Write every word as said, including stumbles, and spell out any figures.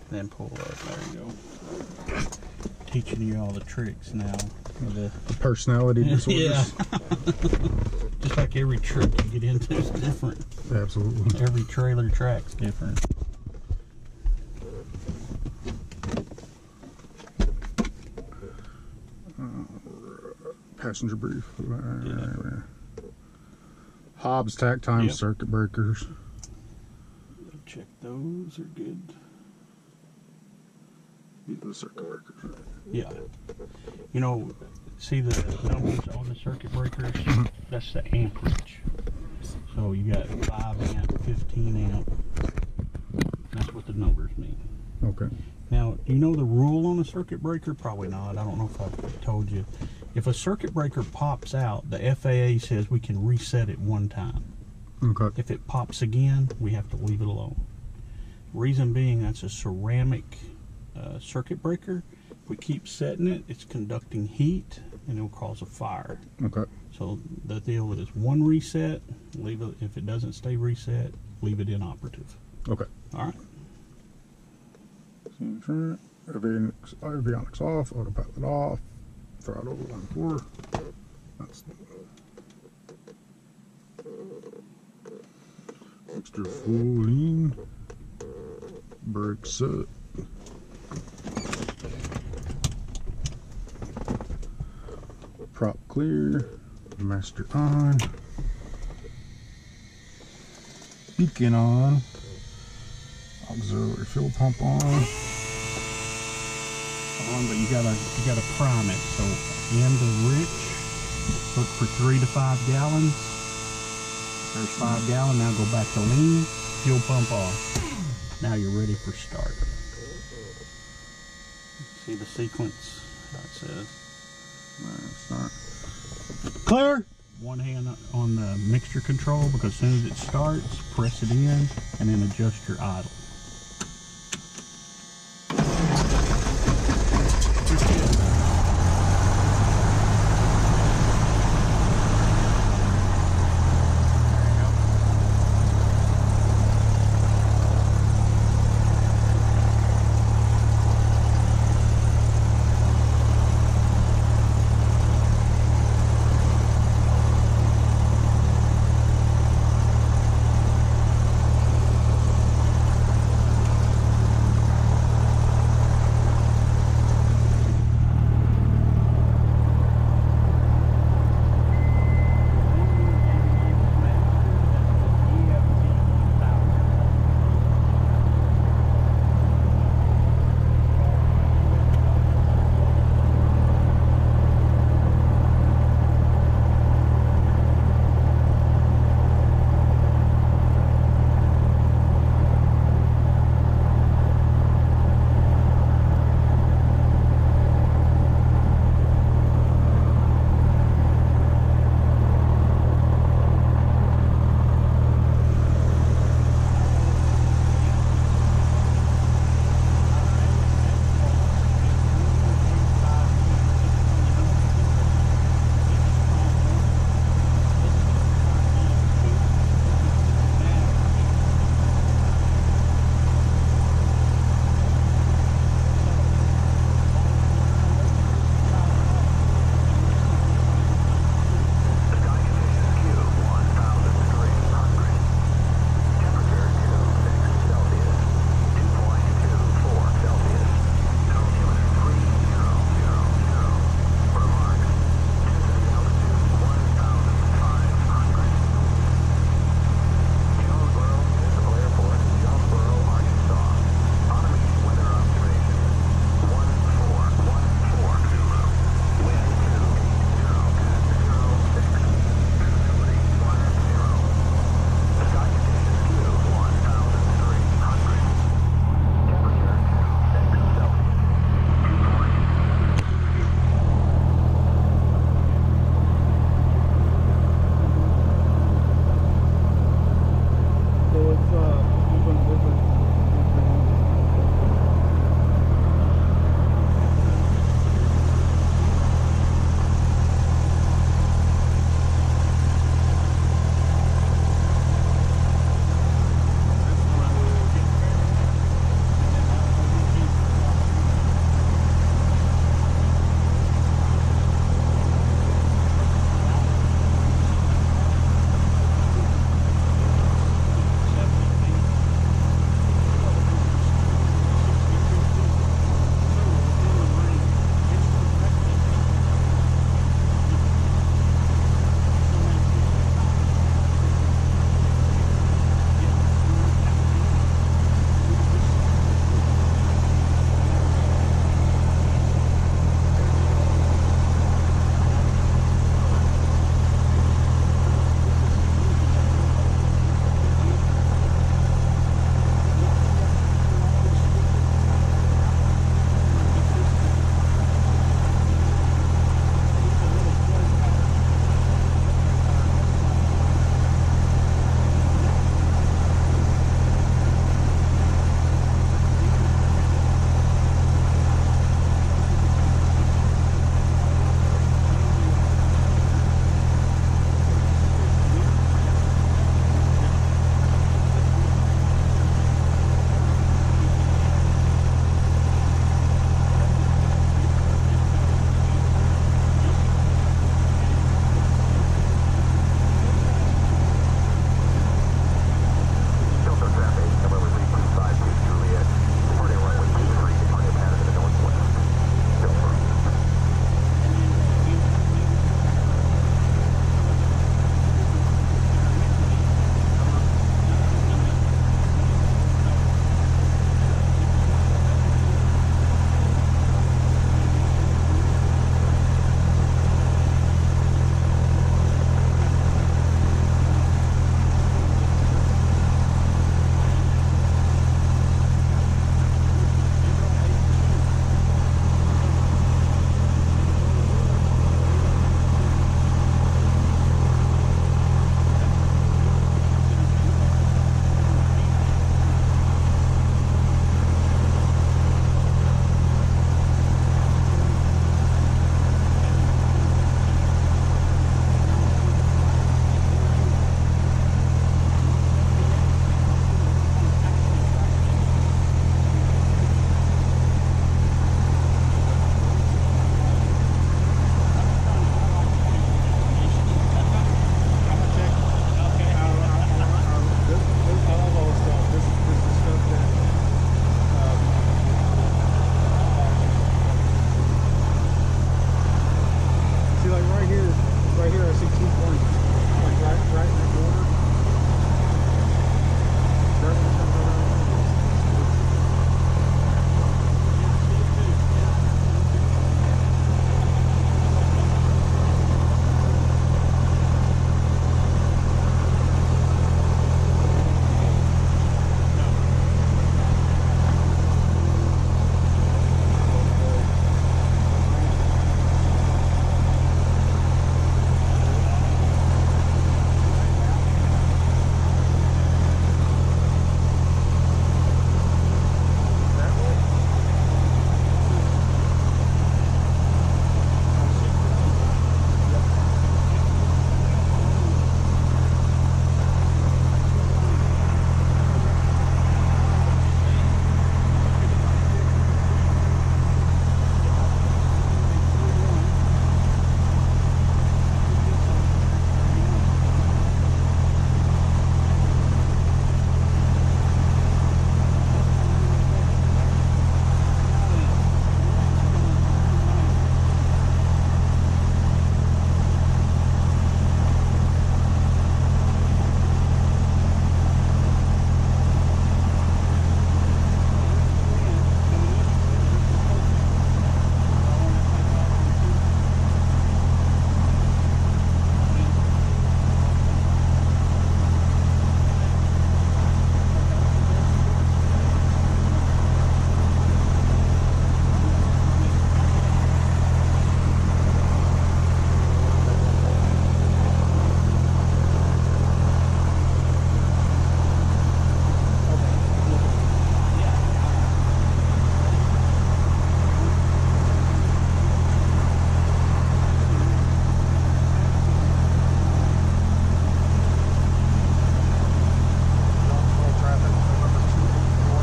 Then pull up. There you go. Teaching you all the tricks now. The, the personality disorders. Yeah. Just like every trick you get into is different. Absolutely. Every trailer track's different. Uh, passenger brief. Yeah. Hobbs tack time Yep. circuit breakers. Check those are good. These are the circuit breakers. Yeah. You know, see the numbers on the circuit breakers? That's the amperage. So you got five amp, fifteen amp. That's what the numbers mean. Okay. Now, do you know the rule on a circuit breaker? Probably not. I don't know if I've told you. If a circuit breaker pops out, the F A A says we can reset it one time. Okay. If it pops again, we have to leave it alone. Reason being, that's a ceramic uh, circuit breaker. If we keep setting it, it's conducting heat and it will cause a fire. Okay. So the deal is one reset, leave it. If it doesn't stay reset, leave it inoperative. Okay. All right. Front, avionics, avionics off, autopilot off, throttle on four. That's extra full lean. Brakes set. Prop clear. Master on. Beacon on. Auxiliary fuel pump on. On, but you gotta you gotta prime it. So end of rich, look for three to five gallons. There's five gallon. Now go back to lean. Fuel pump off. Now you're ready for start. See the sequence? How it says. Start. Clear. One hand on the mixture control, because as soon as it starts, press it in and then adjust your idle.